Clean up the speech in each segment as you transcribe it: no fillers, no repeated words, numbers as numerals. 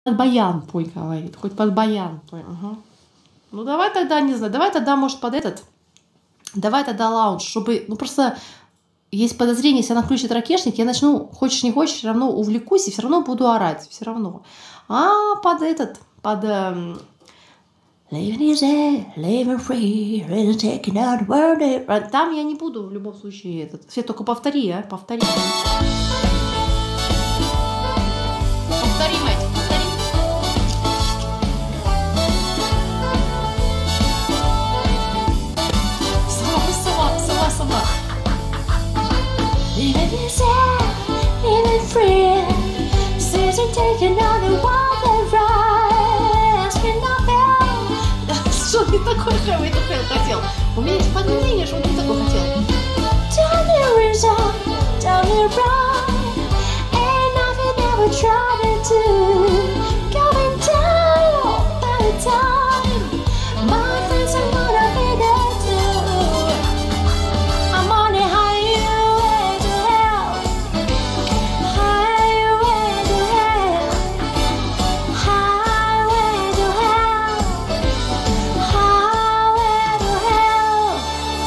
баян пой, говорит. Хоть под баян пой. Ага. Ну давай тогда, не знаю, давай тогда, может, под этот. Давай тогда лаунж, чтобы... Ну просто есть подозрение, если она включит ракешник, я начну, хочешь не хочешь, все равно увлекусь и все равно буду орать. Все равно. А под этот, под... Living easy, living free, really taking out the world. Там я не буду в любом случае этот. Все только повтори, а? Повтори. Повтори, мать, повтори. Сама. Living easy, living free, season taking out the world right. Asking nothing. Что он не такой же, хотел? У меня есть подозрение, что он не такой хотел. Tell me reason, tell me right, ain't nothing ever tried to do. Going down by the time, my friends are gonna be there too. I'm on a highway to hell, highway to hell, highway to hell, highway to hell.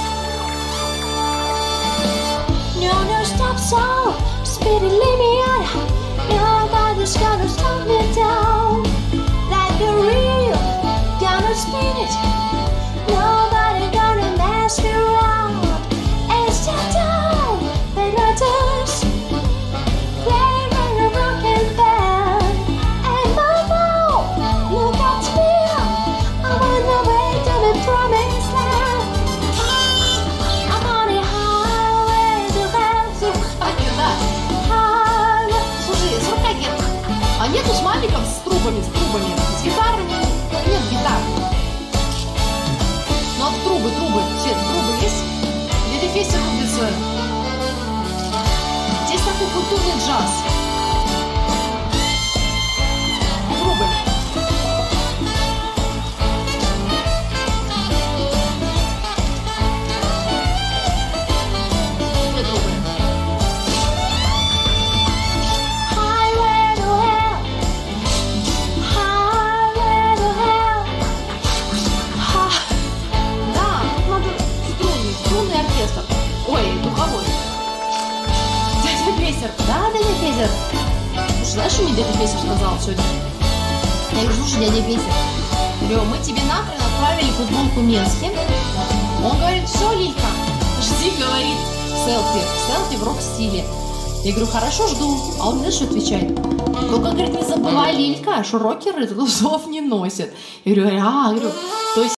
No stop sign, speedy leave me out. Nobody's gonna slow me down. Like a reel, gonna spin it. Nobody gonna mess me around. And step down, they notice. Play like a rockin' band. And mama, look at me. I'm on the way to the promised land. I'm on a highway to hell. Слушай, срокогет. А нету смайликов с трубами, с гитарами? Нет гитар. Ну от трубы. Свет, трубы есть? Или Феся рубится? Здесь такой культурный джаз. Трубы. Где трубы? Highway to hell, highway to hell. Да, тут надо струнный оркестр. Ой, духовой. Дядя Песер. Да, дядя Песер. Слушай, знаешь, что мне дядя Песер сказал сегодня? Я говорю, слушай, дядя Песер, говорю, мы тебе нахрен отправили футболку Менски. Он говорит, все, Лилька, жди, говорит, селфи в рок-стиле. Я говорю, хорошо, жду. А он, знаешь, что отвечает? Только, говорит, не забывай, Лилька, что рокеры трусов не носят. Я говорю,